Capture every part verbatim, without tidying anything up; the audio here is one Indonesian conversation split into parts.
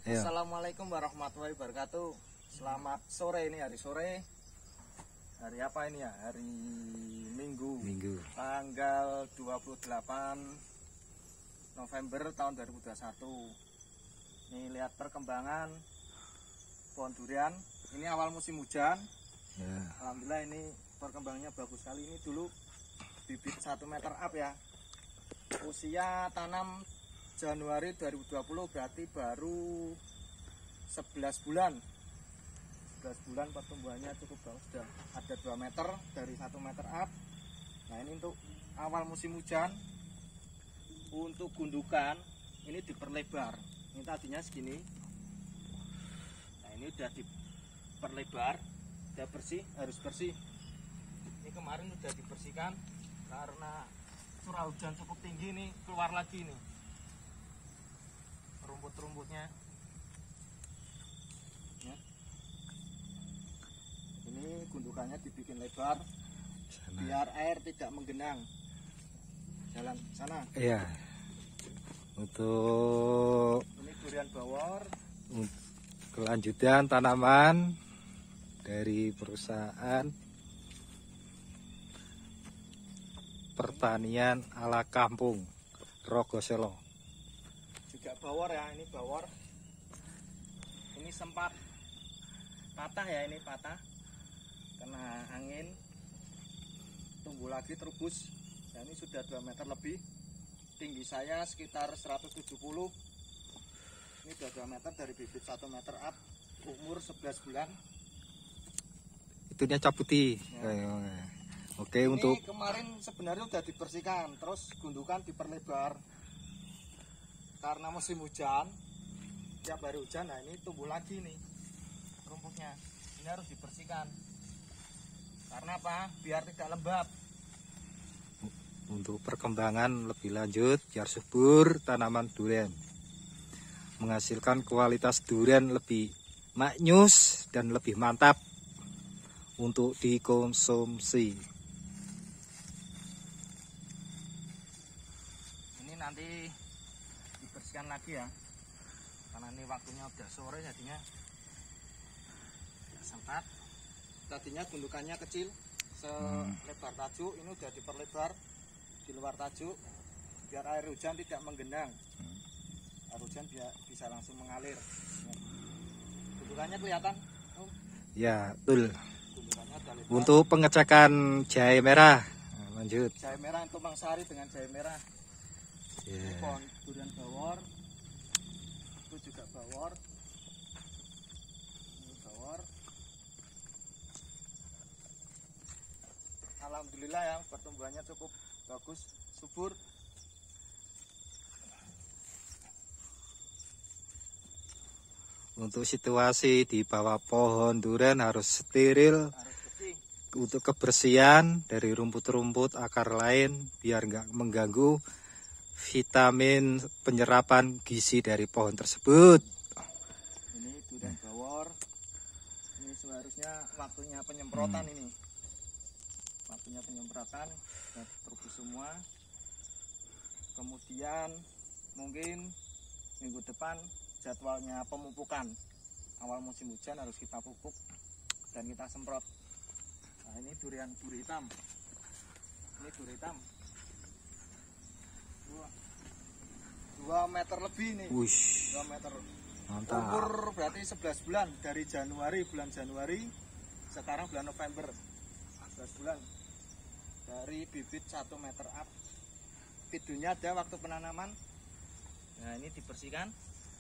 Ayo. Assalamualaikum warahmatullahi wabarakatuh. Selamat sore, ini hari sore. Hari apa ini ya? Hari Minggu. Minggu. Tanggal dua puluh delapan November tahun dua ribu dua puluh satu. Ini lihat perkembangan pohon durian. Ini awal musim hujan. Ya. Alhamdulillah ini perkembangannya bagus sekali. Ini dulu bibit satu meter up ya. Usia tanam Januari dua ribu dua puluh, berarti baru sebelas bulan. sebelas bulan pertumbuhannya cukup bagus, sudah ada dua meter dari satu meter up. Nah, ini untuk awal musim hujan. Untuk gundukan ini diperlebar. Ini tadinya segini. Nah, ini udah diperlebar, udah bersih, harus bersih. Ini kemarin udah dibersihkan karena curah hujan cukup tinggi, nih keluar lagi nih rumput-rumputnya ya. Ini gundukannya dibikin lebar sana, biar air tidak menggenang. Jalan sana. Iya. Untuk ini durian bawor, kelanjutan tanaman dari perusahaan pertanian ala kampung Rogoselo. Juga bawor ya, ini bawor. Ini sempat patah ya, ini patah kena angin, tumbuh lagi terubus. Dan ini sudah dua meter lebih. Tinggi saya sekitar seratus tujuh puluh. Ini sudah dua meter dari bibit satu meter up, umur sebelas bulan. Itunya caputi ya. Oke. Ini untuk kemarin sebenarnya sudah dibersihkan, terus gundukan diperlebar karena musim hujan. Tiap hari hujan, nah ini tumbuh lagi nih rumputnya. Ini harus dibersihkan. Karena apa? Biar tidak lembab. untuk perkembangan lebih lanjut biar subur tanaman durian, menghasilkan kualitas durian lebih maknyus dan lebih mantap untuk dikonsumsi. Ini nanti dibersihkan lagi ya, karena ini waktunya udah sore, jadinya tidak sempat. Tadinya gundukannya kecil selebar tajuk, ini udah diperlebar di luar tajuk biar air hujan tidak menggenang. Air hujan biar bisa langsung mengalir. Gundukannya kelihatan? Oh. Ya, betul. Gundukannya udah lebar. Untuk pengecekan jahe merah, nah, lanjut. Jahe merah itu Tumpang Sari dengan jahe merah. Yeah. Pohon durian bawor, itu juga bawor. Ini bawor. Alhamdulillah ya, pertumbuhannya cukup bagus, subur. Untuk situasi di bawah pohon durian harus steril, Harus bersih. untuk kebersihan dari rumput-rumput akar lain biar nggak mengganggu vitamin penyerapan gizi dari pohon tersebut. Ini durian bawor. Ini seharusnya waktunya penyemprotan hmm. ini. Waktunya penyemprotan, sudah terubus semua. Kemudian mungkin minggu depan jadwalnya pemupukan. Awal musim hujan harus kita pupuk dan kita semprot. Nah, ini durian duri hitam. Ini duri hitam. Dua, dua meter lebih nih. Wush, dua meter. mantap. Umur berarti sebelas bulan dari Januari, bulan Januari, sekarang bulan November. sebelas bulan. Dari bibit satu meter up. Videonya ada waktu penanaman. Nah, ini dibersihkan.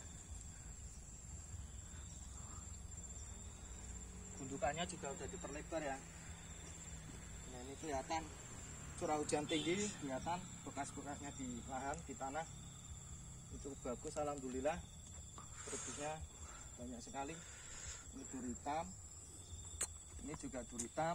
Gundukannya juga udah diperlebar ya. Nah, ini kelihatan curah hujan tinggi, kelihatan bekas-bekasnya di lahan, di tanah. Itu bagus, alhamdulillah. Terubusnya banyak sekali. Ini duri hitam. Ini juga duri hitam.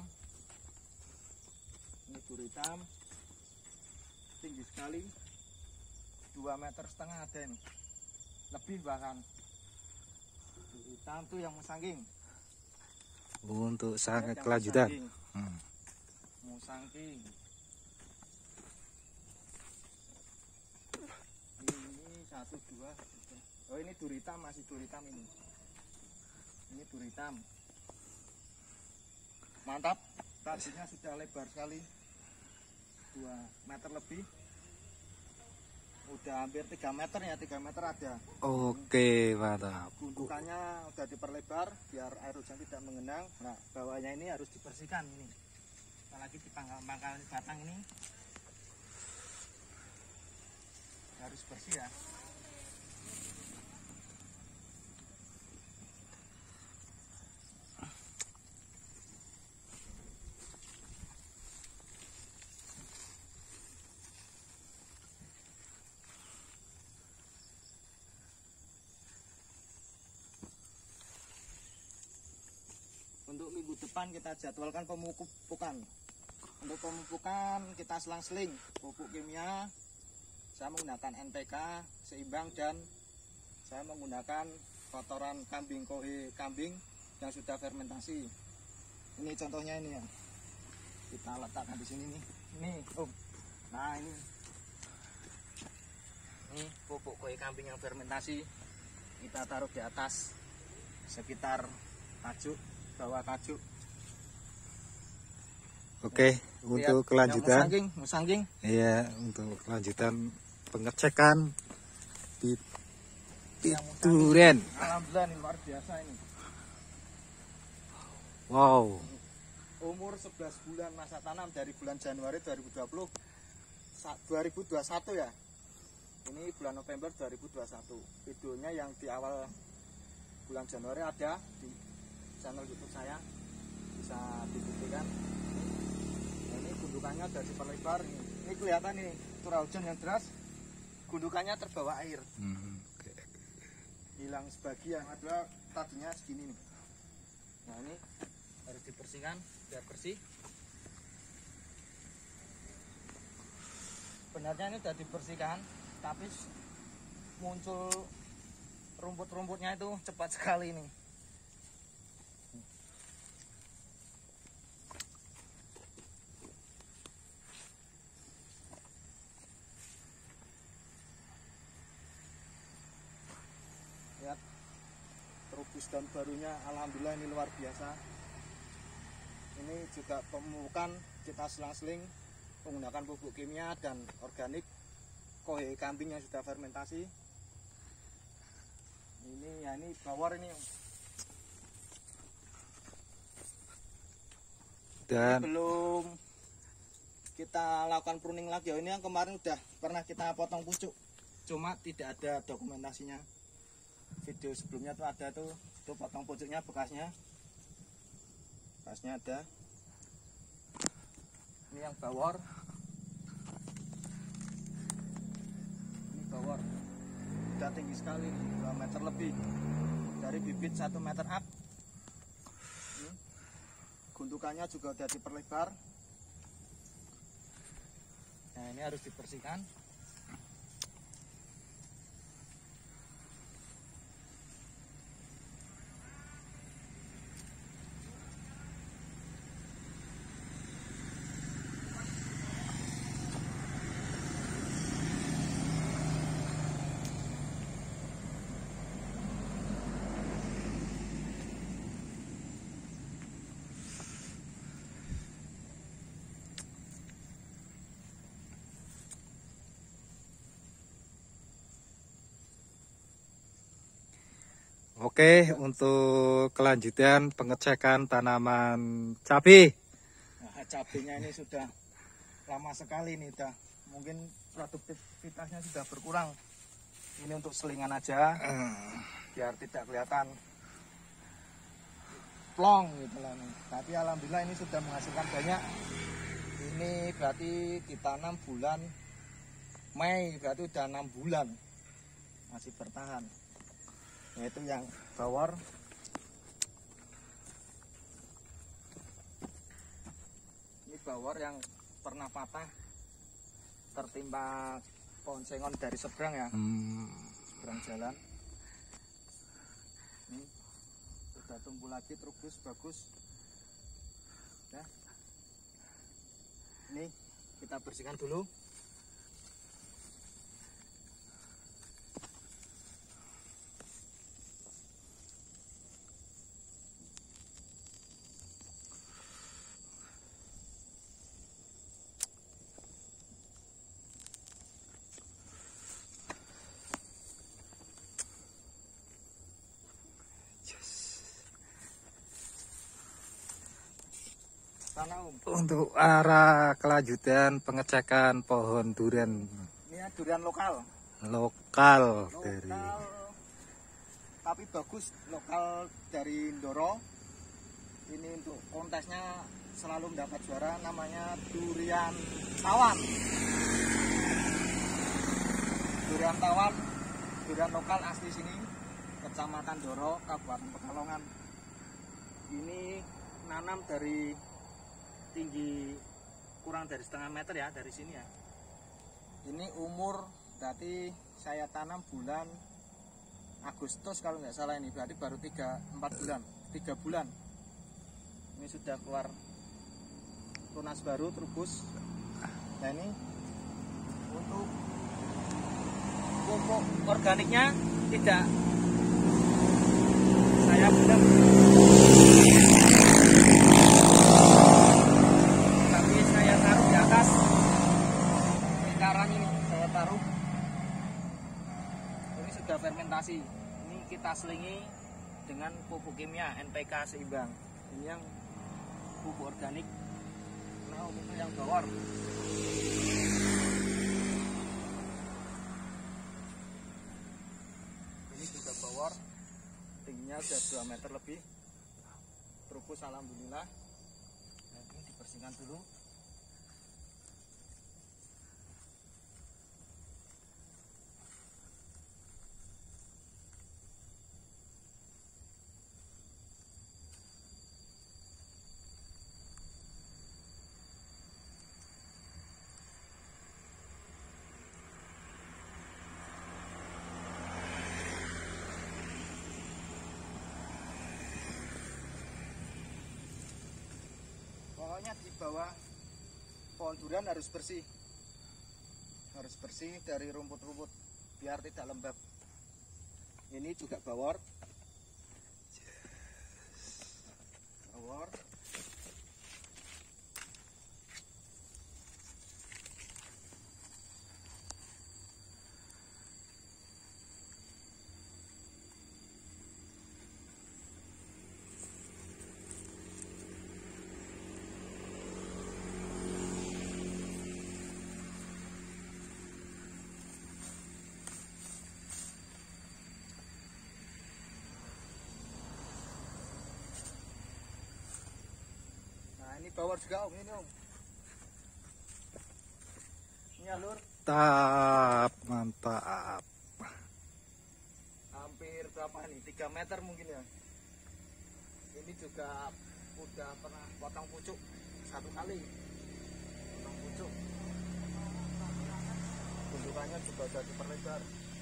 Ini duri hitam. Tinggi sekali. Dua meter setengah ada ini. Lebih bahkan. Duri hitam tuh yang musangking. Untuk sangat kelanjutan. Hmm. Musangking. Ini satu dua tiga. Oh ini duri hitam, masih duri hitam ini. Ini duri hitam. Mantap. Tadinya sudah lebar sekali, dua meter lebih. Udah hampir tiga meter ya, tiga meter ada. Oke, mantap. Gundukannya udah diperlebar biar air hujan tidak mengenang. Nah, bawahnya ini harus dibersihkan ini. Apalagi di pangkal-pangkal batang ini harus bersih ya. Untuk minggu depan kita jadwalkan pemupukan. Untuk pemupukan kita selang-seling pupuk kimia. Saya menggunakan N P K seimbang dan saya menggunakan kotoran kambing kohe kambing yang sudah fermentasi. Ini contohnya ini ya. Kita letakkan di sini nih. Ini, oh. Nah, ini. Ini pupuk kohe kambing yang fermentasi. Kita taruh di atas sekitar tajuk, bawah tajuk. Oke, Lihat, untuk kelanjutan. Musangking, musangking. Iya, untuk kelanjutan pengecekan di duren. Alhamdulillah ini luar biasa ini. Wow. Umur sebelas bulan masa tanam dari bulan Januari dua ribu dua puluh dua ribu dua puluh satu ya. Ini bulan November dua ribu dua puluh satu. Videonya yang di awal bulan Januari ada di channel YouTube saya. Bisa dibuktikan. Nah, ini gundukannya sudah diperlebar ini. Ini kelihatan ini curah hujan yang deras. Gundukannya terbawa air. Hmm, okay. Hilang sebagian. Ada tadinya segini nih. Nah, ini harus dibersihkan biar bersih. Sebenarnya ini sudah dibersihkan, tapi muncul rumput-rumputnya itu cepat sekali nih. Lihat terubus daun barunya, alhamdulillah ini luar biasa. Ini juga pemupukan kita selang-seling menggunakan pupuk kimia dan organik kohe kambing yang sudah fermentasi. Ini ya ini bawor ini. Dan ini belum kita lakukan pruning lagi. Oh, ini yang kemarin udah pernah kita potong pucuk, cuma tidak ada dokumentasinya. Video sebelumnya tuh ada tuh, tuh potong pucuknya bekasnya, bekasnya ada. Ini yang bawor, ini bawor, udah tinggi sekali, dua meter lebih, dari bibit satu meter up. Ini. Gundukannya juga udah diperlebar. Nah, ini harus dibersihkan. oke, untuk kelanjutan pengecekan tanaman cabai. Nah, cabenya ini sudah lama sekali nih, udah mungkin produktivitasnya sudah berkurang. Ini untuk selingan aja, biar tidak kelihatan plong gitu lah nih. Tapi alhamdulillah ini sudah menghasilkan banyak. Ini berarti ditanam bulan Mei, berarti udah enam bulan masih bertahan. Yaitu yang bawor. Ini bawor yang pernah patah tertimpa pohon sengon dari seberang ya, Hmm. seberang jalan. Ini sudah tumbuh lagi, terubus bagus. Ya. Ini kita bersihkan dulu. sana Om. Untuk arah kelanjutan pengecekan pohon durian Ini durian lokal. lokal, Lokal, dari tapi bagus, lokal dari Ndoro. Ini untuk kontesnya selalu mendapat juara, namanya durian tawon. Durian tawon, durian lokal asli sini, Kecamatan Ndoro, Kabupaten Pekalongan. Ini nanam dari tinggi kurang dari setengah meter ya, dari sini ya. Ini umur berarti saya tanam bulan Agustus kalau nggak salah, ini berarti baru tiga empat bulan, tiga bulan. Ini sudah keluar tunas baru, trubus. Nah ini untuk pupuk organiknya tidak saya bilang, tapi saya taruh di atas lingkaran ini, saya taruh. Ini sudah fermentasi. Ini kita selingi dengan pupuk kimia N P K seimbang. Ini yang pupuk organik. Nah, untuk yang bawor. Ini juga bawor. Tingginya sudah dua meter lebih. Trubus alhamdulillah. Nah, ini dibersihkan dulu. Pokoknya di bawah pohon durian harus bersih, harus bersih dari rumput-rumput biar tidak lembab. Ini juga bawor, bawor. Ini bawor juga Om, ini Om. Ini alur. mantap, mantap. Hampir berapa nih? tiga meter mungkin ya. Ini juga udah pernah potong pucuk satu kali. Potong pucuk. Gundukannya juga udah diperlebar.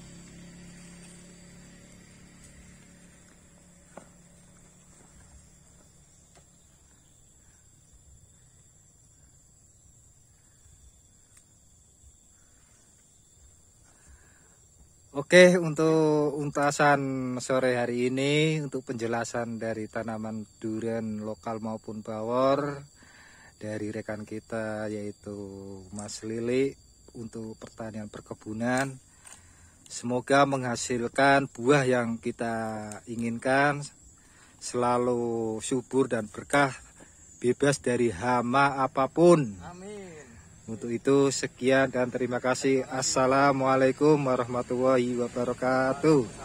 Oke, untuk untasan sore hari ini, untuk penjelasan dari tanaman durian lokal maupun bawor dari rekan kita yaitu Mas Lili untuk pertanian perkebunan. Semoga menghasilkan buah yang kita inginkan, selalu subur dan berkah, bebas dari hama apapun. Amin. Untuk itu sekian dan terima kasih. Assalamualaikum warahmatullahi wabarakatuh.